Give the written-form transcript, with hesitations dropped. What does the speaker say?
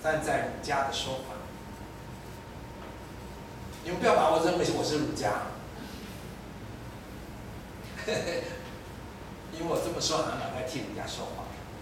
站在儒家的说法。你们不要把我认为我是儒家，因为我这么说，好像在替人家说话。